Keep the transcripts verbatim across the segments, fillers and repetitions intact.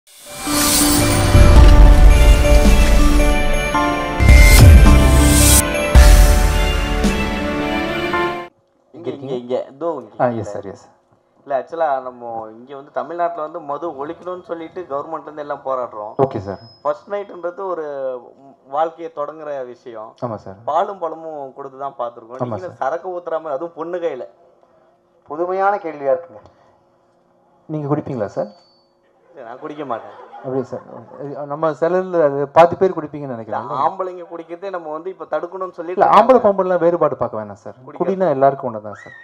இங்கே இங்கே இங்கே இதோ ஆ எஸ் சார் எஸ். இல்லை ஆக்சுவலாக நம்ம இங்கே வந்து தமிழ்நாட்டில் வந்து மது ஒழிக்கணும்னு சொல்லிட்டு கவர்மெண்ட்லேருந்து எல்லாம் போராடுறோம். Okay sir. ஃபர்ஸ்ட் நைட்டுன்றது ஒரு வாழ்க்கையை தொடங்குற விஷயம். ஆமாம் சார். பாலும் பழமும் கொடுத்து தான் பார்த்துருக்கோம். நீங்கள் சரக்கு ஊற்றுறாம அதுவும் பொண்ணு கையில். புதுமையான கேள்வியாக இருக்குங்க. நீங்கள் குடிப்பீங்களா சார்? நான் குடிக்க மாட்டேன். அப்படியே சார். நம்ம சிலரில் பாதி பேர் குடிப்பீங்கன்னு நினைக்கிறேன். ஆம்பளைங்க குடிக்கிறதே நம்ம வந்து இப்போ தடுக்கணும்னு சொல்லி இல்லை ஆம்பளை பொம்பளைலாம் வேறுபாடு பார்க்க வேணாம் சார். குடினா எல்லாருக்கும் ஒன்று தான் சார்.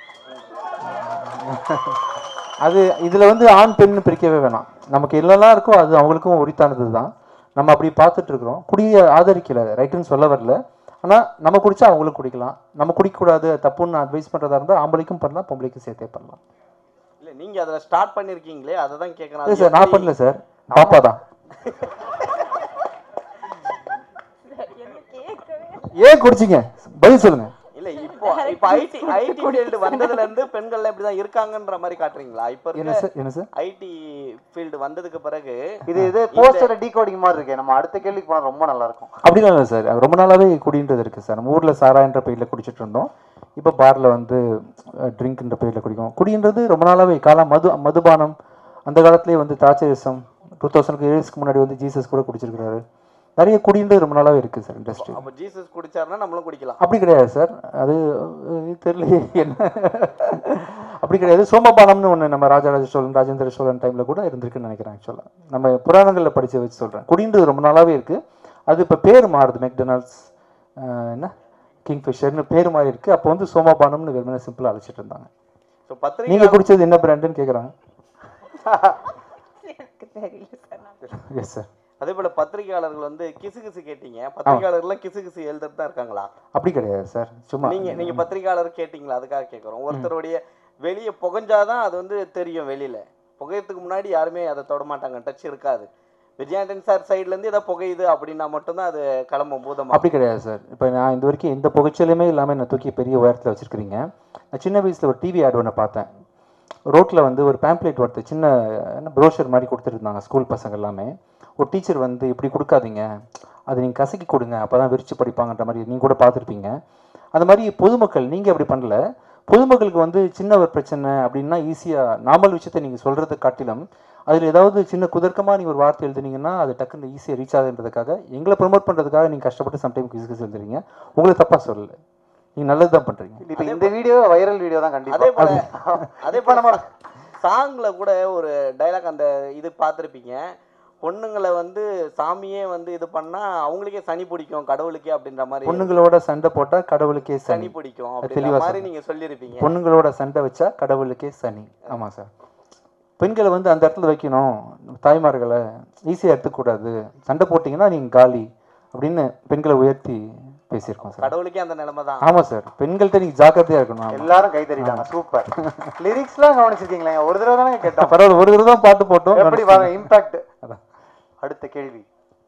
அது இதில் வந்து ஆண் பெண் பிரிக்கவே வேணாம். நமக்கு எல்லாம் இருக்கோ அது அவங்களுக்கும் உரித்தானது தான். நம்ம அப்படி பார்த்துட்டு இருக்கிறோம். குடியை ஆதரிக்கலை, ரைட்டுன்னு சொல்ல வரல. ஆனால் நம்ம குடித்தா அவங்களும் குடிக்கலாம். நம்ம குடிக்கக்கூடாது தப்புன்னு அட்வைஸ் பண்ணுறதா இருந்தால் ஆம்பளைக்கும் பண்ணலாம், பொம்பளைக்கும் சேர்த்தே பண்ணலாம். இல்லை நீங்கள் அதில் ஸ்டார்ட் பண்ணியிருக்கீங்களே அதை தான் கேட்குறேன். இல்லை சார், நான் பண்ணல சார், பாப்பா தான். ஏன் குடிச்சிங்க பதில் சொல்லுங்க. இல்லை இப்போ இப்போ ஐடி ஐடி ஃபீல்டு வந்ததுலேருந்து பெண்கள் இப்படி தான் இருக்காங்கன்ற மாதிரி காட்டுறீங்களா? இப்போ என்ன சார் என்ன சார் ஐடி ஃபீல்டு வந்ததுக்கு பிறகு இது இது போஸ்டர் டீகோடிங் மாதிரி இருக்கு. நம்ம அடுத்த கேள்விக்கு போனால் ரொம்ப நல்லா இருக்கும். அப்படிலாம் இல்லை சார். ரொம்ப நாளாகவே குடின்றது இருக்குது சார். நம்ம ஊரில் சாரான்ற பெயரில் குடிச்சிட்டு இருந்தோம். இப்போ பாரில் வந்து ட்ரிங்க்ன்ற பெயரில் குடிக்கும். குடின்றது ரொம்ப நாளாகவே காலம் மது மதுபானம் அந்த காலத்துலேயே வந்து தாச்சரிசம் டூ தௌசண்ட்க்கு இயர்ஸ்க்கு முன்னாடி வந்து ஜீசஸ் கூட குடிச்சிருக்கிறாரு. நிறைய குடின்றது ரொம்ப நாளாகவே இருக்குது சார் இண்டஸ்ட்ரி. அப்போ ஜீசஸ் குடிச்சாருன்னா நம்மளும் குடிக்கலாம்? அப்படி கிடையாது சார். அது தெரியல என்ன அப்படி கிடையாது. சோமபானம்னு ஒன்று நம்ம ராஜராஜ சோழன் ராஜேந்திர சோழன் டைமில் கூட இருந்திருக்குன்னு நினைக்கிறேன். ஆக்சுவலாக நம்ம புராணங்களில் படித்து வச்சு சொல்கிறேன். குடின்றது ரொம்ப நாளாகவே இருக்குது. அது இப்போ பேர் மாறுது. மெக்டொனால்ட்ஸ் என்ன கிங்ஃபிஷர்னு பேர் மாறி இருக்குது. அப்போ வந்து சோமபானம்னு வெறுமனே சிம்பிளாக அழைச்சிட்டு இருந்தாங்க. ஸோ பத்திரிகை நீங்கள் குடித்தது என்ன பிராண்டுன்னு கேட்குறாங்க. Yes sir. அதே போல பத்திரிகையாளர்கள் வந்து கிசு கிசு கேட்டீங்க. பத்திரிகையாளர்கள்லாம் கிசு கிசு எழுதுறது தான் இருக்காங்களா? அப்படி கிடையாது சார். சும்மா நீங்க நீங்க பத்திரிகையாளர் கேட்டீங்களா? அதுக்காக கேட்குறோம். ஒருத்தருடைய வெளியே புகஞ்சாதான் அது வந்து தெரியும். வெளியில புகையத்துக்கு முன்னாடி யாருமே அதை தொட மாட்டாங்க, டச் இருக்காது. விஜயாண்டன் சார் சைட்லேருந்து ஏதாவது புகையுது அப்படின்னா மட்டும்தான் அது கிளம்பும் பூதம். அப்படி கிடையாது சார். இப்போ நான் இந்த வரைக்கும் எந்த புகைச்சலுமே இல்லாமல் என்னை தூக்கி பெரிய உயரத்தில் வச்சுருக்கிறீங்க. நான் சின்ன வயசில் ஒரு டிவி ஆட் ஒன்று பார்த்தேன். ரோட்டில் வந்து ஒரு பேம்ப்ளேட் ஒருத்தர் சின்ன என்ன ப்ரோஷர் மாதிரி கொடுத்துருந்தாங்க ஸ்கூல் பசங்க எல்லாமே. ஒரு டீச்சர் வந்து இப்படி கொடுக்காதீங்க, அது நீங்கள் கசக்கி கொடுங்க, அப்போ தான் விரிச்சு படிப்பாங்கன்ற மாதிரி நீங்கள் கூட பார்த்துருப்பீங்க. அந்த மாதிரி பொதுமக்கள் நீங்கள் அப்படி பண்ணல. பொதுமக்களுக்கு வந்து சின்ன ஒரு பிரச்சனை அப்படின்னா ஈஸியாக நார்மல் விஷயத்தை நீங்கள் சொல்கிறத காட்டிலும் அதில் ஏதாவது சின்ன குதர்க்கமாக நீங்கள் ஒரு வார்த்தை எழுதுனீங்கன்னா அது டக்குன்னு ஈஸியாக ரீச் ஆகுன்றதுக்காக எங்களை ப்ரொமோட் பண்ணுறதுக்காக நீங்கள் கஷ்டப்பட்டு சம்டைம் கிசு கிசு எழுதுறீங்க. உங்களை தப்பாக சொல்லலை, நீங்கள் நல்லது தான் பண்ணுறீங்க. இப்போ இந்த வீடியோ வைரல் வீடியோ தான் கண்டிப்பாக. அதே போல அதே போல நம்ம சாங்கில் கூட ஒரு டைலாக் அந்த இது பார்த்துருப்பீங்க. பொண்ணுங்களை வந்து சாமியே வந்து இது பண்ணா அவங்களுக்கே சனி பிடிக்கும் கடவுளுக்கே அப்படின்ற மாதிரி. பொண்ணுங்களோட சண்டை போட்டா கடவுளுக்கே சனி பிடிக்கும் அப்படின்ற மாதிரி நீங்க சொல்லியிருப்பீங்க. பொண்ணுங்களோட சண்டை வச்சா கடவுளுக்கே சனி. ஆமா சார். பெண்களை வந்து அந்த இடத்துல வைக்கணும், தாய்மார்களை ஈஸியாக எடுத்துக்கூடாது, சண்டை போட்டிங்கன்னா நீங்கள் காலி அப்படின்னு பெண்களை உயர்த்தி பேசியிருக்கோம் சார். கடவுளுக்கே அந்த நிலைமை தான். ஆமாம் சார். பெண்கள்கிட்ட நீங்கள் ஜாக்கிரதையாக இருக்கணும். எல்லாரும் கை தட்டிட்டாங்க. சூப்பர். லிரிக்ஸ்லாம் கவனிச்சிருக்கீங்களா? ஒரு தடவை தானே கேட்டோம். பரவாயில்ல, ஒரு தடவை தான் பாட்டு போட்டோம். எப்படி வாங்க இம்பாக்ட். அடுத்த கேள்வி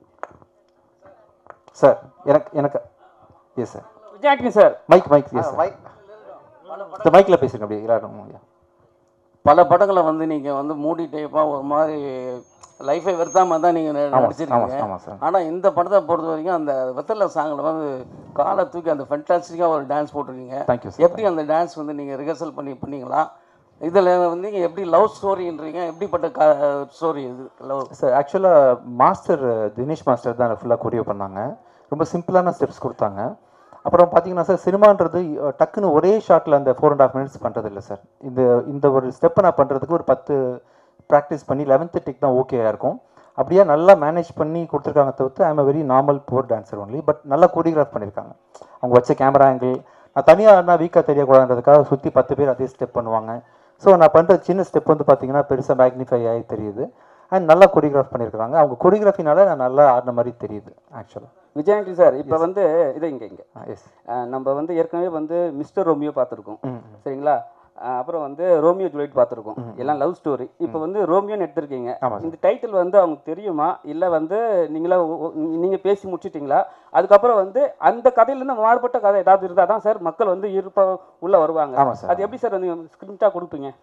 சார். எனக்கு எனக்கு yes sir. Vijayandan sir. Mike mike yes mike இந்த மைக்கில் பேசுங்க அப்படியே எல்லாரும். பல படங்களை வந்து நீங்கள் வந்து மூடி டைப்பாக ஒரு மாதிரி லைஃபை வெறுத்தாமல் தான் நீங்கள் நடிச்சிருக்கீங்க. ஆனால் இந்த படத்தை பொறுத்த வரைக்கும் அந்த வெத்தலை சாங்கில் வந்து காலை தூக்கி அந்த ஃபென்டாஸ்டிக்காக ஒரு டான்ஸ் போட்டிருக்கீங்க. எப்படி அந்த டான்ஸ் வந்து நீங்கள் ரிஹர்சல் பண்ணி பண்ணீங்களா? இதில் வந்து நீங்கள் எப்படி லவ் ஸ்டோரின்றீங்க, எப்படிப்பட்ட க ஸ்டோரி இது லவ் சார்? ஆக்சுவலாக மாஸ்டர் தினேஷ் மாஸ்டர் தான் ஃபுல்லாக கொரியோ பண்ணாங்க. ரொம்ப சிம்பிளான ஸ்டெப்ஸ் கொடுத்தாங்க. அப்புறம் பார்த்தீங்கன்னா சார், சினிமான்றது டக்குன்னு ஒரே ஷாட்டில் அந்த ஃபோர் அண்ட் ஆஃப் மினிட்ஸ் பண்ணுறது இல்லை சார். இந்த இந்த ஒரு ஸ்டெப்பை நான் பண்ணுறதுக்கு ஒரு பத்து ப்ராக்டிஸ் பண்ணி லெவன்த்து டெக் தான் ஓகேயாக இருக்கும். அப்படியே நல்லா மேனேஜ் பண்ணி கொடுத்துருக்காங்க. தவிர்த்து I am a very normal poor dancer only. But நல்லா கோரியோகிராஃப் பண்ணியிருக்காங்க. அவங்க வச்ச கேமரா ஆங்கிள் நான் தனியாக நான் வீக்காக தெரியக்கூடாதுன்றதுக்காக சுற்றி பத்து பேர் அதே ஸ்டெப் பண்ணுவாங்க. ஸோ நான் பண்ணுற சின்ன ஸ்டெப் வந்து பார்த்தீங்கன்னா பெருசாக மேக்னிஃபை ஆகி தெரியுது. அண்ட் நல்லா கொரியோகிராஃப் பண்ணியிருக்காங்க. அவங்க கொரியோகிராஃபினால நான் நல்லா ஆடின மாதிரி தெரியுது ஆக்சுவலாக. விஜயாண்டன் சார், இப்போ வந்து இதை இங்கே இங்கே எஸ் நம்ம வந்து ஏற்கனவே வந்து மிஸ்டர் ரோமியோ பார்த்துருக்கோம், சரிங்களா? அப்புறம் வந்து ரோமியோ ஜூலியட் பார்த்துருக்கோம், எல்லாம் லவ் ஸ்டோரி. இப்போ வந்து ரோமியோன்னு எடுத்திருக்கீங்க. இந்த டைட்டில் வந்து அவங்க தெரியுமா, இல்லை வந்து நீங்களா நீங்கள் பேசி முடிச்சிட்டிங்களா? அதுக்கப்புறம் வந்து அந்த கதையிலேருந்து மாறுபட்ட கதை ஏதாவது இருந்தால் தான் சார் மக்கள் வந்து இருப்ப உள்ளே வருவாங்க. அது எப்படி சார் வந்து ஸ்கிரிப்டாக கொடுப்பீங்க?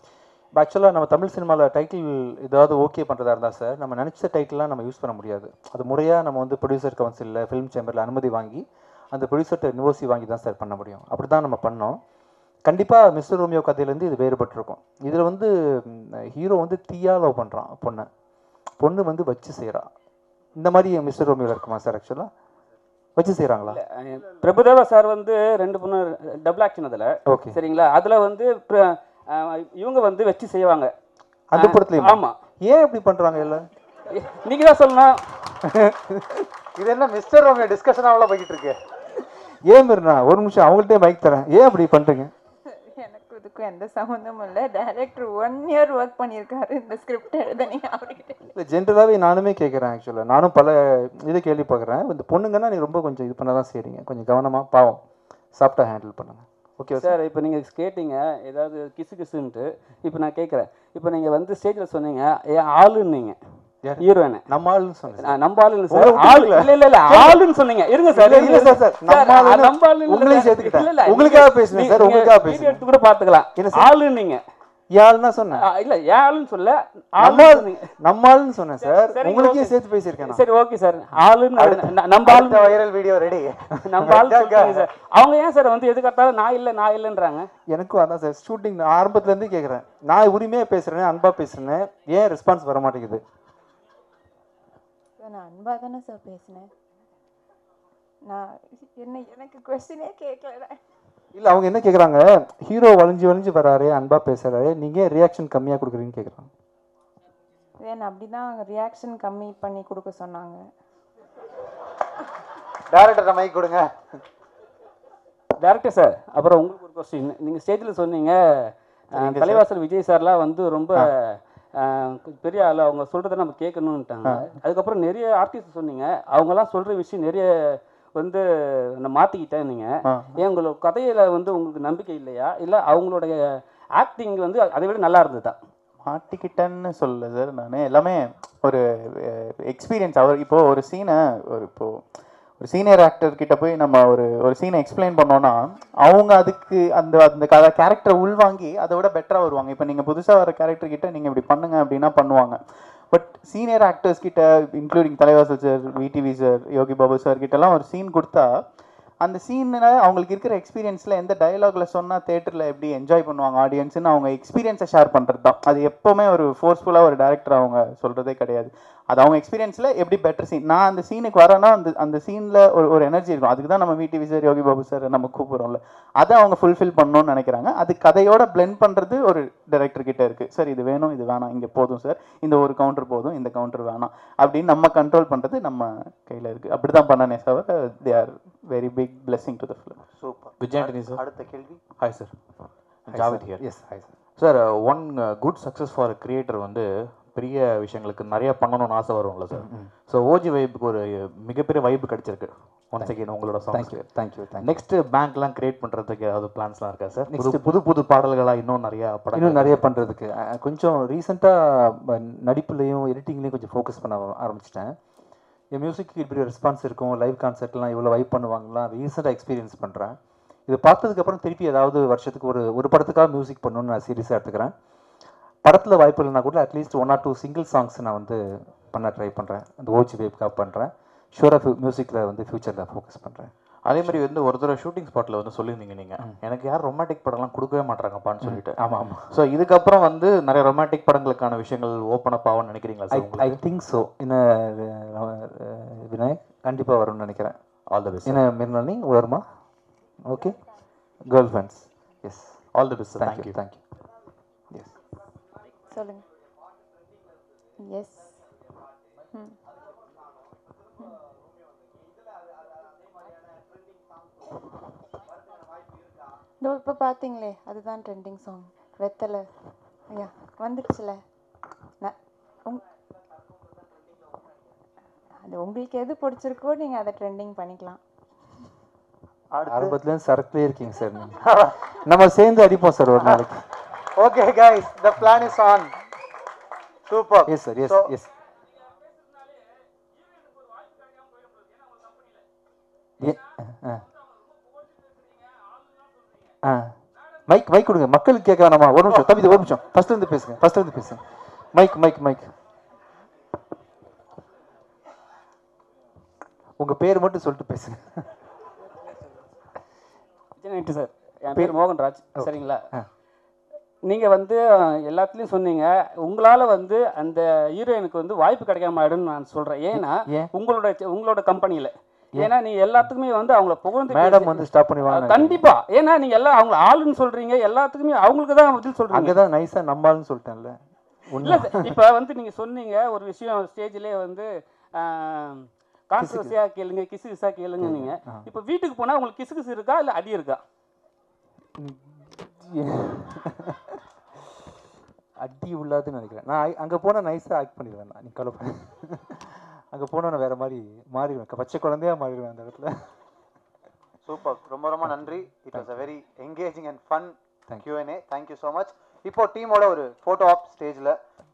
ஆக்சுவலாக நம்ம தமிழ் சினிமாவில் டைட்டில் ஏதாவது ஓகே பண்ணுறதா இருந்தால் சார் நம்ம நினச்ச டைட்டில்லாம் நம்ம யூஸ் பண்ண முடியாது. அது முறையாக நம்ம வந்து ப்ரொடியூசர் கவுன்சிலில் ஃபிலிம் சேம்பரில் அனுமதி வாங்கி அந்த ப்ரொடியூசர்கிட்ட நிவோசி வாங்கி தான் சார் பண்ண முடியும். அப்படி தான் நம்ம பண்ணோம். கண்டிப்பாக மிஸ்டர் ரோமியோ கதையிலேருந்து இது வேறுபட்டிருக்கும். இதில் வந்து ஹீரோ வந்து தீயா லவ் பண்ணுறான் பொண்ணை, பொண்ணு வந்து வச்சு செய்கிறான். இந்த மாதிரி மிஸ்டர் ரோமியோவில் இருக்குமா சார்? ஆக்சுவலாக வச்சு செய்கிறாங்களா? பிரபுதேவா சார் வந்து ரெண்டு பொண்ணு டபுள் ஆக்ஷன் அதில். ஓகே சரிங்களா. அதில் வந்து இவங்க வந்து வச்சு செய்வாங்க அந்த படத்துலையும். ஆமாம். ஏன் இப்படி பண்ணுறாங்க எல்லாம் நீங்கள் தான் சொல்லணும். இது என்ன மிஸ்டர் ரோமியோ டிஸ்கஷன் அவ்வளோ போய்கிட்டு இருக்கு? ஏன் மீறினா ஒரு நிமிஷம் அவங்கள்ட்டே மைக் தரேன். ஏன் அப்படி பண்ணுறீங்க? எனக்கு இதுக்கும் எந்த சம்மந்தமும் இல்லை. டைரக்டர் ஒன் இயர் ஒர்க் பண்ணியிருக்காரு இந்த ஸ்கிரிப்ட் எழுதுனீங்க அவர்கிட்ட. இல்லை ஜென்ரலாகவே நானுமே கேட்குறேன். ஆக்சுவலாக நானும் பல இதை கேள்வி பார்க்குறேன். இந்த பொண்ணுங்கன்னா நீ ரொம்ப கொஞ்சம் இது பண்ண தான் செய்கிறீங்க. கொஞ்சம் கவனமாக பாவம் சாஃப்டாக ஹேண்டில் பண்ணுங்கள். Okay sir. இப்போ நீங்கள் கேட்டீங்க ஏதாவது கிசு கிசுன்ட்டு. இப்போ நான் கேட்குறேன், இப்போ நீங்கள் வந்து ஸ்டேஜில் சொன்னீங்க ஏன் ஆளுன்னீங்க ஹீரோயினை. நம்ம ஆளுன்னு சொன்னேன். நம்ம ஆளுன்னு சார். ஆளு இல்லை இல்லை இல்லை ஆளுன்னு சொன்னீங்க. இருங்க சார். இல்லை சார் சார் நம்ம ஆளு உங்களையும் சேர்த்துக்கிட்டேன். உங்களுக்காக பேசுனேன் சார். உங்களுக்காக பேசுனேன். எடுத்து கூட பார்த்துக்கலாம். ஆளுன்னீங்க யாருன்னா சொன்னேன். இல்ல யாருன்னு சொல்ல நம்ம ஆளுன்னு சொன்னேன் சார். உங்களுக்கே சேர்த்து பேசியிருக்கேன். சரி ஓகே சார். ஆளுன்னு நம்ம ஆளு வைரல் வீடியோ ரெடி. நம்ம ஆளு சார். அவங்க ஏன் சார் வந்து எதுக்காட்டாலும் நான் இல்லை நான் இல்லைன்றாங்க? எனக்கும் அதான் சார் ஷூட்டிங் ஆரம்பத்துல இருந்து கேட்குறேன். நான் உரிமையாக பேசுறேன், அன்பா பேசுறேன், ஏன் ரெஸ்பான்ஸ் வர மாட்டேங்குது? நான் அன்பா தானே சார் பேசினேன். நான் என்ன எனக்கு கொஸ்டினே கேட்கல. இல்லை அவங்க என்ன கேட்குறாங்க, ஹீரோ வளைஞ்சு வளைஞ்சு வராரு, அன்பா பேசுறாரு, நீங்கள் ரியாக்ஷன் கம்மியாக கொடுக்குறீங்கன்னு கேட்குறாங்க. ஏன் அப்படி தான் ரியாக்ஷன் கம்மி பண்ணி கொடுக்க சொன்னாங்க. டேரக்டர் மைக் கொடுங்க. Director sir. அப்புறம் உங்களுக்கு ஒரு கொஸ்டின். நீங்கள் ஸ்டேஜில் சொன்னீங்க தலைவாசல் விஜய் சார்லாம் வந்து ரொம்ப பெரிய ஆள், அவங்க சொல்கிறத நம்ம கேட்கணுன்ட்டாங்க. அதுக்கப்புறம் நிறைய ஆர்டிஸ்ட் சொன்னீங்க, அவங்கெல்லாம் சொல்கிற விஷயம் நிறைய வந்து நான் மாற்றிக்கிட்டேன். நீங்கள் ஏன் உங்களோட கதையில் வந்து உங்களுக்கு நம்பிக்கை இல்லையா, இல்லை அவங்களுடைய ஆக்டிங் வந்து அதை விட நல்லா இருந்ததா? மாட்டிக்கிட்டேன்னு சொல்லல சார். நான் எல்லாமே ஒரு எக்ஸ்பீரியன்ஸ். அவர் இப்போது ஒரு சீனை ஒரு இப்போது ஒரு சீனியர் ஆக்டர் கிட்ட போய் நம்ம ஒரு ஒரு சீனை எக்ஸ்பிளைன் பண்ணோன்னா அவங்க அதுக்கு அந்த அந்த கதை கேரக்டரை உள்வாங்கி அதை விட பெட்டராக வருவாங்க. இப்போ நீங்கள் புதுசாக வர கேரக்டர் கிட்ட நீங்கள் இப்படி பண்ணுங்க அப்படின்னா பண்ணுவாங்க. பட் சீனியர் ஆக்டர்ஸ் கிட்ட including Thalaivasal sir, VTV sir, Yogi Babu sir கிட்டலாம் ஒரு சீன் கொடுத்தா அந்த சீனில் அவங்களுக்கு இருக்கிற எக்ஸ்பீரியன்ஸில் எந்த டயலாகில் சொன்னால் தேட்டரில் எப்படி என்ஜாய் பண்ணுவாங்க ஆடியன்ஸ்னு அவங்க எக்ஸ்பீரியன்ஸை ஷேர் பண்ணுறது தான். அது எப்போவுமே ஒரு ஃபோர்ஸ்ஃபுல்லாக ஒரு டேரக்டர் அவங்க சொல்கிறதே கிடையாது. அது அவங்க எக்ஸ்பீரியன்ஸில் எப்படி பெட்டர் சீன். நான் அந்த சீனுக்கு வரேன்னா அந்த அந்த சீனில் ஒரு ஒரு எனர்ஜி இருக்கும். அதுக்கு தான் நம்ம VTV sir, Yogi Babu sir நம்ம கூப்பிட்றோம்ல, அதை அவங்க ஃபுல்ஃபில் பண்ணணும்னு நினைக்கிறாங்க. அது கதையோட பிளெண்ட் பண்ணுறது ஒரு டைரக்டர் கிட்ட இருக்குது. சார் இது வேணும், இது வேணாம், இங்கே போதும் சார், இந்த ஒரு கவுண்டர் போதும், இந்த கவுண்டர் வேணாம் அப்படின்னு நம்ம கண்ட்ரோல் பண்ணுறது நம்ம கையில் இருக்குது. அப்படி தான் பண்ணனே sir. They are very big blessing to the film. Super. Vijay Antony sir. அடுத்த கேள்வி. Hi sir. Javed here. Yes, hi sir. Sir, uh, one uh, good success for a creator வந்து பெரிய விஷயங்களுக்கு நிறைய பண்ணணும்னு ஆசை வரும்ல சார். ஸோ ஓஜி வைப்புக்கு ஒரு மிகப்பெரிய வைப்பு கிடைச்சிருக்கு. ஒன்ஸ் அகைன் உங்களோட சாங்ஸ். Thank you thank you. நெக்ஸ்ட் பேங்க்லாம் கிரியேட் பண்ணுறதுக்கு ஏதாவது பிளான்ஸ்லாம் இருக்கா சார்? நெக்ஸ்ட் புது புது பாடல்களாக இன்னும் நிறைய படம் இன்னும் நிறைய பண்ணுறதுக்கு கொஞ்சம் ரீசெண்டாக நடிப்புலையும் எடிட்டிங்லேயும் கொஞ்சம் ஃபோக்கஸ் பண்ண ஆரம்பிச்சிட்டேன். என் மியூசிக்கு இப்படி ரெஸ்பான்ஸ் இருக்கும், லைவ் கான்சர்ட்லாம் இவ்வளோ வைப் பண்ணுவாங்கலாம் ரீசெண்டாக எக்ஸ்பீரியன்ஸ் பண்ணுறேன். இது பார்த்ததுக்கப்புறம் திருப்பி ஏதாவது வருஷத்துக்கு ஒரு ஒரு படத்துக்காக மியூசிக் பண்ணணும்னு நான் சீரியஸாக எடுத்துக்கிறேன். படத்தில் வாய்ப்பு இல்லைனா கூட at least one or two single songs நான் வந்து பண்ண ட்ரை பண்ணுறேன். அந்த ஓஜி வேப்காக பண்ணுறேன். ஷூராக மியூசிக்கில் வந்து ஃப்யூச்சரில் ஃபோக்கஸ் பண்ணுறேன். அதே மாதிரி வந்து ஒரு தடவை ஷூட்டிங் ஸ்பாட்டில் வந்து சொல்லியிருந்தீங்க நீங்கள், எனக்கு யார் ரொமான்டிக் படம்லாம் கொடுக்கவே மாட்டாங்கப்பான்னு சொல்லிட்டு. ஆமாம் ஆமாம். ஸோ இதுக்கப்புறம் வந்து நிறைய ரொமான்டிக் படங்களுக்கான விஷயங்கள் ஓப்பன் அப் ஆகும்னு நினைக்கிறீங்களா சார்? I think so. இன்னும் விநாயக் கண்டிப்பாக வரும்னு நினைக்கிறேன். All the best. என்ன மிர்னானி வருமா? Okay. Girl friends. Yes. All the best. Thank you thank you. Yes சொல்லுங்க. எஸ். ம். இதோ இப்போ பார்த்தீங்களே அதுதான் ட்ரெண்டிங் சாங். வெத்தலை ஐயா வந்துடுச்சுல. நான் உங் அது உங்களுக்கு எது பிடிச்சிருக்கோ நீங்கள் அதை ட்ரெண்டிங் பண்ணிக்கலாம். ஆரம்பத்துலேருந்து சரக்குலேயே இருக்கீங்க சார். நீங்கள் நம்ம சேர்ந்து அடிப்போம் சார் ஒரு நாளைக்கு. Okay guys, the plan is on. Super. Yes sir. Yes. So, yes. ஆ மைக் மைக் கொடுங்க, மக்களுக்கு கேட்க வேணாமா? ஒரு நிமிஷம் தம்பி, ஒரு நிமிஷம், ஃபர்ஸ்ட் இருந்து பேசுங்க, ஃபர்ஸ்ட் இருந்து பேசுங்க. மைக் மைக் மைக் உங்க பேர் மட்டும் சொல்லிட்டு பேசுங்க. சார், என் பேர் மோகன்ராஜ். சரிங்களா? நீங்கள் வந்து எல்லாத்துலேயும் சொன்னீங்க, உங்களால் வந்து அந்த ஹீரோயினுக்கு வந்து வாய்ப்பு கிடைக்காம ஆயிடும்னு நான் சொல்கிறேன். ஏன்னா உங்களோட உங்களோட கம்பெனியில், ஏன்னா நீ எல்லாத்துக்குமே வந்து அவங்கள புகழ்ந்து மேடம் வந்து ஸ்டாப் பண்ணுவாங்க கண்டிப்பா. ஏன்னா நீங்க எல்லாம் அவங்க ஆளுன்னு சொல்றீங்க, எல்லாத்துக்குமே அவங்களுக்கு தான் பதில் சொல்றீங்க. அங்கதான் நைஸா நம்மால்னு சொல்லிட்டேன்ல. இல்ல இப்ப வந்து நீங்க சொன்னீங்க ஒரு விஷயம், ஸ்டேஜ்லயே வந்து கான்ட்ரோவர்சியா கேளுங்க, கிசு கிசா கேளுங்க. நீங்க இப்ப வீட்டுக்கு போனா உங்களுக்கு கிசு கிசு இருக்கா இல்ல அடி இருக்கா? அடி உள்ளாதுன்னு நினைக்கிறேன். நான் அங்கே போனால் நைஸாக ஆக்ட் பண்ணிடுவேன். நான் நீ கவலை அங்கே போனால் வேறு மாதிரி மாறிடுவேன், பச்சை குழந்தையா மாறிடுவேன் அந்த இடத்துல. சூப்பர், ரொம்ப ரொம்ப நன்றி. It was a very engaging and fun Q and A. Thank you so much. இப்போ டீமோட ஒரு ஃபோட்டோ ஆப் ஸ்டேஜில்